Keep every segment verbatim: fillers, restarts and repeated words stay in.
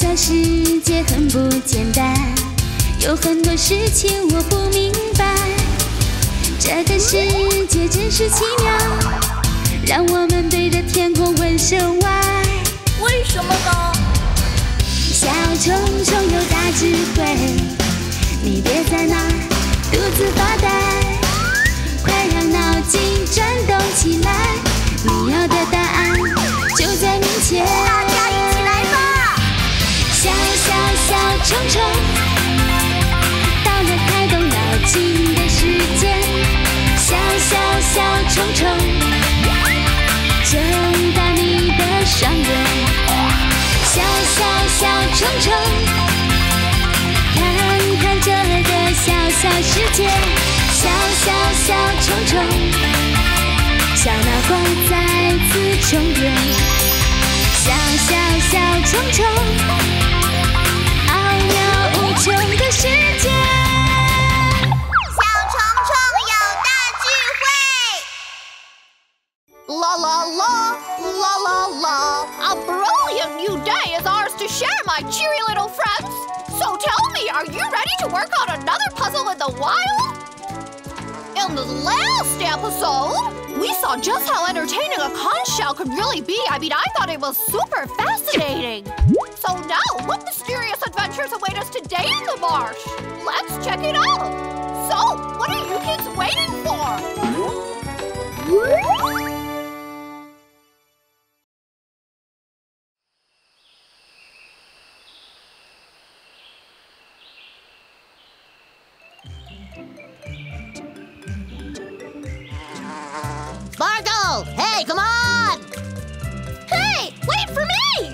小世界很不简单，有很多事情我不明白。这个世界真是奇妙，让我们对着天空问声 why。 为什么呢？ 小虫虫有大智慧，你别在那儿独自发呆，快让脑筋转动起来，你要的答案就在面前。 大家一起来吧！ 小小小虫虫，到了开动脑筋的时间。小小小虫虫，睁大你的双眼。小小小虫虫，看看这个小小世界。小小小虫虫，小脑瓜再次充电。小小小虫虫，奥妙无穷的世界。 小虫虫有大智慧。 La la la, la la la. A brilliant new day is ours to share, my cheery little friends. So tell me, are you ready to work on another puzzle in the wild? In the last episode, we saw just how entertaining a conch shell could really be. I mean, I thought it was super fascinating. So now, what mysterious adventures await us today in the marsh? Let's check it out. So, what are you kids waiting for? Sparkle! Hey, come on! Hey, wait for me!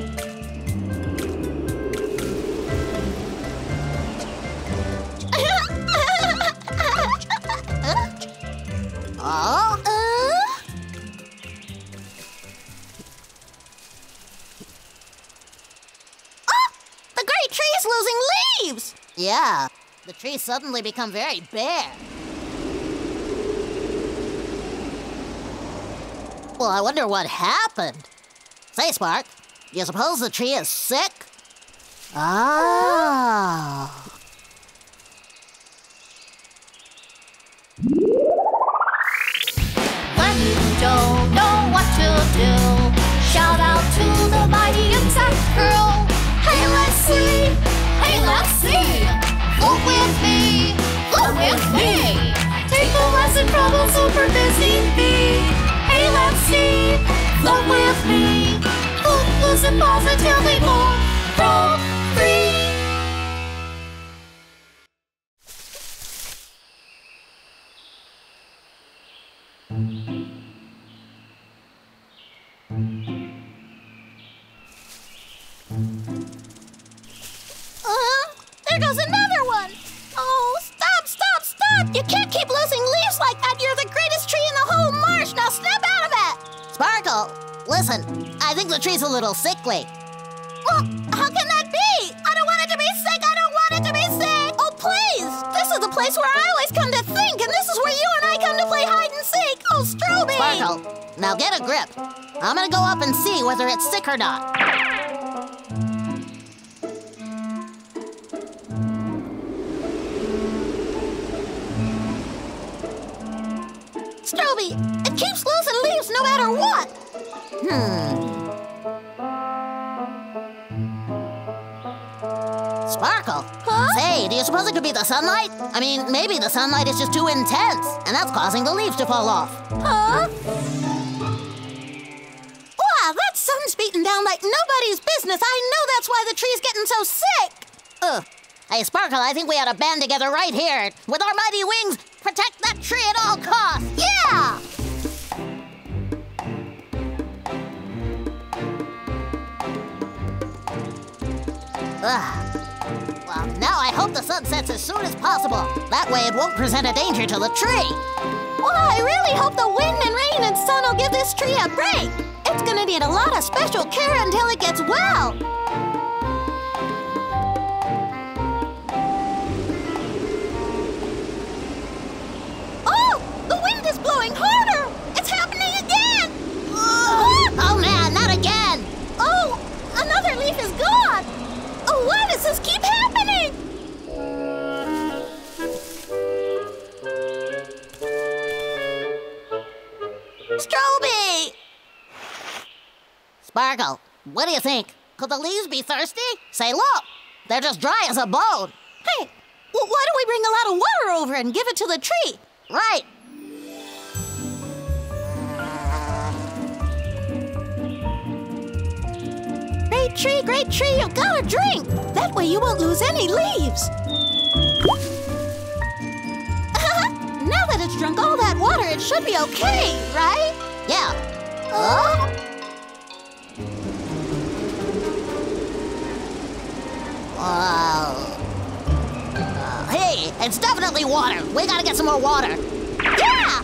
Oh? The great tree is losing leaves! Yeah, the trees suddenly become very bare. Well, I wonder what happened. Say, Spark, you suppose the tree is sick? Oh. When you don't know what to do, shout out to the mighty insect crew. Hey, let's see! Hey, let's see! Float with me! Float with me! Take a lesson from a super busy bee. Hey, let's see! Float with me! Float, listen positively more. Float free! Uh, there goes another one! Oh, stop, stop, stop! You can't keep losing leaves like that! You're the greatest tree in the whole marsh! Now snap out of it! Sparkle, listen, I think the tree's a little sickly. Well, how can that be? I don't want it to be sick! I don't want it to be sick! Oh, please! This is the place where I always come to think, and this is where you and I come to play hide and seek! Oh, Stroby! Sparkle, now get a grip. I'm gonna go up and see whether it's sick or not. Stroby, it keeps losing leaves no matter what! Hmm. Sparkle? Huh? Say, do you suppose it could be the sunlight? I mean, maybe the sunlight is just too intense, and that's causing the leaves to fall off. Huh? Wow, that sun's beating down like nobody's business. I know that's why the tree's getting so sick. Ugh. Hey, Sparkle, I think we ought to band together right here. With our mighty wings, protect that tree at all costs. Yeah! Ugh. Well, now I hope the sun sets as soon as possible. That way it won't present a danger to the tree. Well, I really hope the wind and rain and sun will give this tree a break. It's gonna need a lot of special care until it gets well. Oh, the wind is blowing harder. It's happening again. Oh, man, not again. Oh, another leaf is gone. Sparkle, what do you think? Could the leaves be thirsty? Say, look, they're just dry as a bone. Hey, well, why don't we bring a lot of water over and give it to the tree? Right. Great tree, great tree, you've got to drink. That way you won't lose any leaves. Now that it's drunk all that water, it should be okay, right? Yeah. Oh? Uh, uh, hey, it's definitely water. We gotta get some more water. Yeah!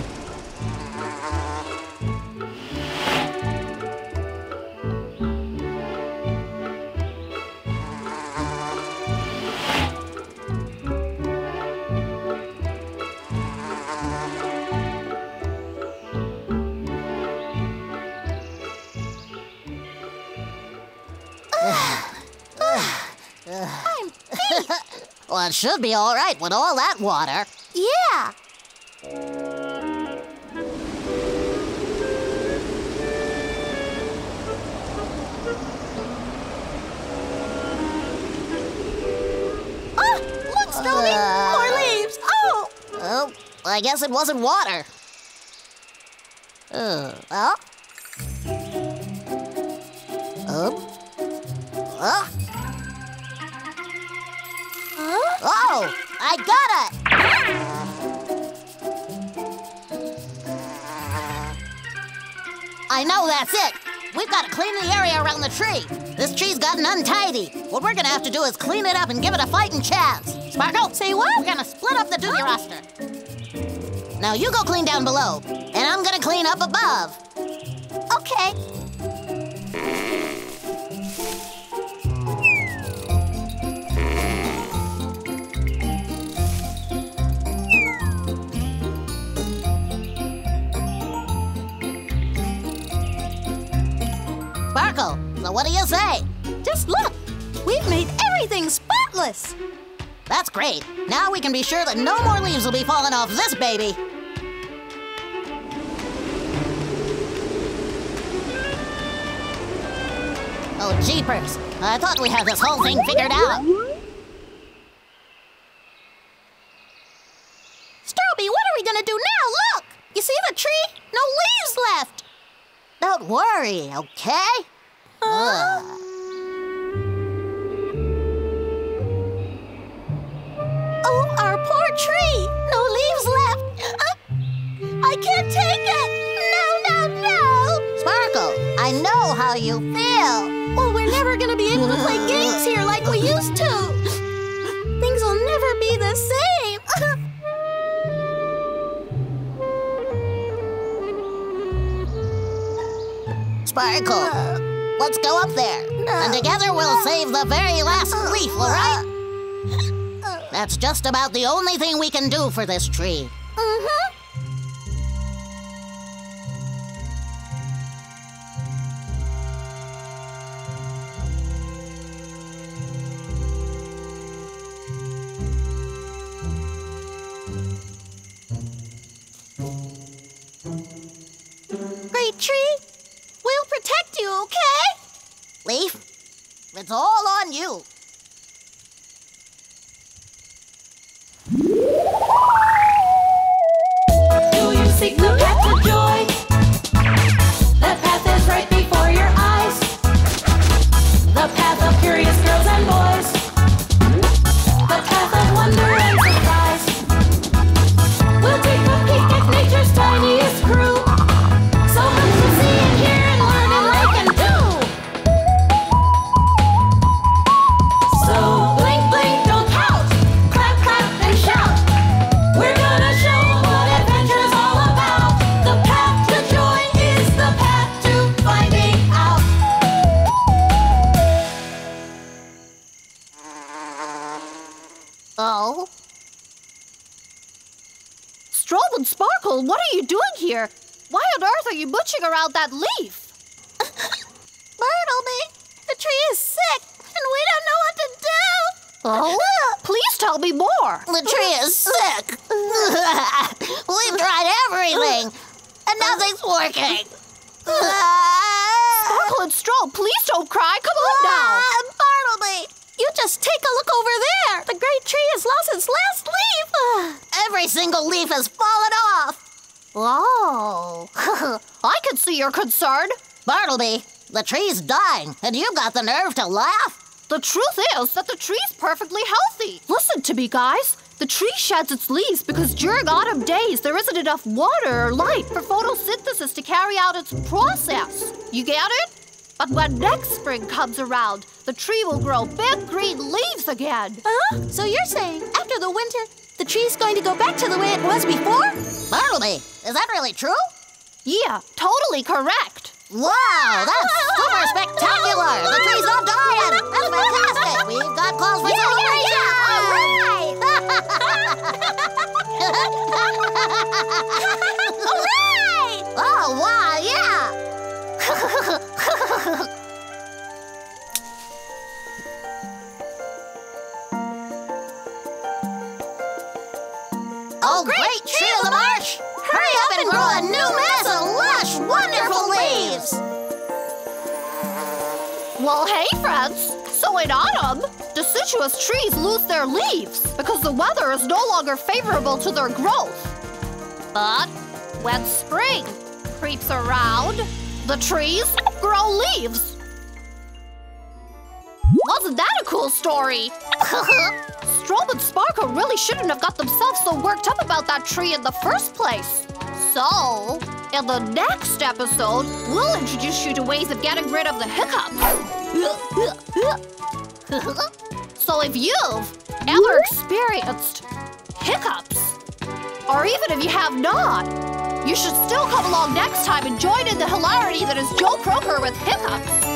I'm beat. Well, it should be all right with all that water. Yeah. Oh, look, Stroby, Uh. more leaves. Oh. Oh, I guess it wasn't water. Uh, well. Oh. Oh. Huh? Oh, I got it! I know, that's it. We've got to clean the area around the tree. This tree's gotten untidy. What we're gonna have to do is clean it up and give it a fighting chance. Sparkle, Say what? we're gonna split up the duty roster. Now you go clean down below, and I'm gonna clean up above. Okay. Sparkle, so what do you say? Just look. We've made everything spotless. That's great. Now we can be sure that no more leaves will be falling off this baby. Oh, jeepers. I thought we had this whole thing figured out. Stroby, what are we gonna do now? Look! You see the tree? No leaves left. Don't worry, okay? Ugh. Oh, our poor tree! No leaves left! Uh, I can't take it! No, no, no! Sparkle, I know how you feel. Well, we're never gonna be able to play games here like we used to! Things will never be the same! Sparkle, let's go up there. And together we'll save the very last leaf, all right? That's just about the only thing we can do for this tree. Mm-hmm. Great tree, we'll protect you, okay? Leaf, it's all on you. Do you seek the path of joy? The path is right before your eyes. The path of curious girls and boys. The path of wonder and surprise. We'll take a peek at nature's tiniest crew. So much to see and hear and learn and like and do. So blink, blink, don't pout. Clap, clap, and shout. We're gonna show what adventure's all about. The path to joy is the path to finding out. Oh? Strobe and Sparkle, what are you doing here? Why on earth are you mooching around that leaf? Bartleby, the tree is sick, and we don't know what to do. Oh? Please tell me more. The tree is sick. We've tried everything, and nothing's working. Sparkle and Strobe, please don't cry. Come on now. Ah, Bartleby, you just take a look over there. The great tree has lost its last leaf. Every single leaf has fallen off. Oh, I can see your concern. Bartleby, the tree's dying, and you've got the nerve to laugh? The truth is that the tree's perfectly healthy. Listen to me, guys. The tree sheds its leaves because during autumn days there isn't enough water or light for photosynthesis to carry out its process. You get it? But when next spring comes around, the tree will grow big green leaves again. Huh? So you're saying after the winter, the tree's going to go back to the way it was before? Bartleby, is that really true? Yeah, totally correct. Wow, that's super spectacular! The tree's not dying! That's fantastic! We've got cause for Yeah, yeah, celebration! yeah! All right! Oh, wow, yeah! Oh, great tree of the marsh! Hurry up and grow a new mass of lush, wonderful leaves! Well, hey, friends. So in autumn, deciduous trees lose their leaves because the weather is no longer favorable to their growth. But when spring creeps around, the trees grow leaves. Wasn't that a cool story? Strobe and Sparkle really shouldn't have got themselves so worked up about that tree in the first place. So, in the next episode, we'll introduce you to ways of getting rid of the hiccups. So if you've ever experienced hiccups, or even if you have not, you should still come along next time and join in the hilarity that is Joe Croker with hiccups.